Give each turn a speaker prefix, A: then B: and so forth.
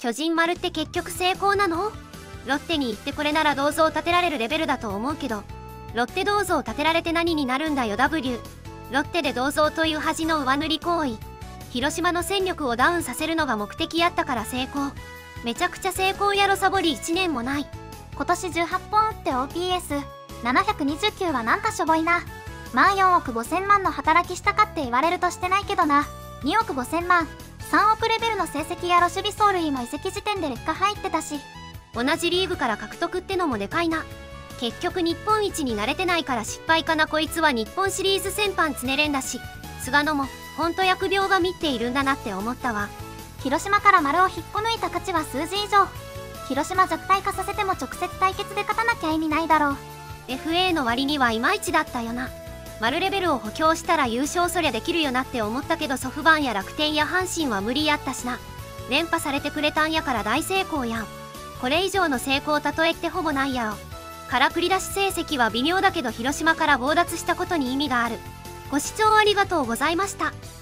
A: 巨人丸って結局成功なの？ロッテに行ってこれなら銅像建てられるレベルだと思うけど、ロッテ銅像建てられて何になるんだよ W。ロッテで銅像という恥の上塗り行為。広島の戦力をダウンさせるのが目的やったから成功。めちゃくちゃ成功やろ。サボり1年もない。
B: 今年18本打って OPS729 はなんかしょぼいな。まあ4億5000万の働きしたかって言われるとしてないけどな。2億5000万、3億レベルの成績やろ。守備走塁も移籍時点で劣化入ってたし。
A: 同じリーグから獲得ってのもでかいな。結局日本一に慣れてないから失敗かな。こいつは日本シリーズ戦犯つねれんだし、菅野もほんと疫病が見っているんだなって思ったわ。
B: 広島から丸を引っこ抜いた価値は数字以上。広島弱体化させても直接対決で勝たなきゃ意味ないだろう。
A: FA の割にはいまいちだったよな。丸レベルを補強したら優勝そりゃできるよなって思ったけど、ソフバンや楽天や阪神は無理やったしな。連覇されてくれたんやから大成功やん。これ以上の成功例えってほぼないやろ。から繰り出し成績は微妙だけど広島から強奪したことに意味がある。ご視聴ありがとうございました。